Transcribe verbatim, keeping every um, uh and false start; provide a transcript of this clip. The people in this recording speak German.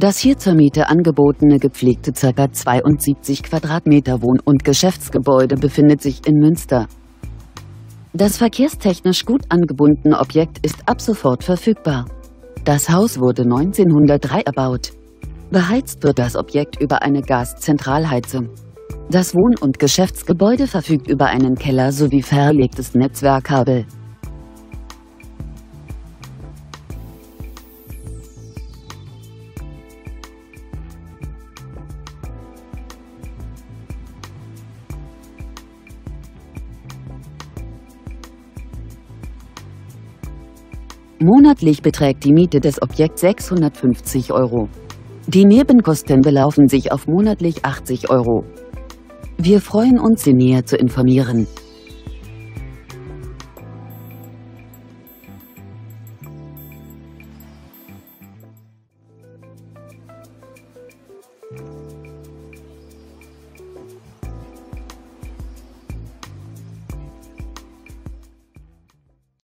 Das hier zur Miete angebotene gepflegte ca. zweiundsiebzig Quadratmeter Wohn- und Geschäftsgebäude befindet sich in Münster. Das verkehrstechnisch gut angebundene Objekt ist ab sofort verfügbar. Das Haus wurde neunzehnhundertdrei erbaut. Beheizt wird das Objekt über eine Gaszentralheizung. Das Wohn- und Geschäftsgebäude verfügt über einen Keller sowie verlegtes Netzwerkkabel. Monatlich beträgt die Miete des Objekts sechshundertfünfzig Euro. Die Nebenkosten belaufen sich auf monatlich achtzig Euro. Wir freuen uns, Sie näher zu informieren.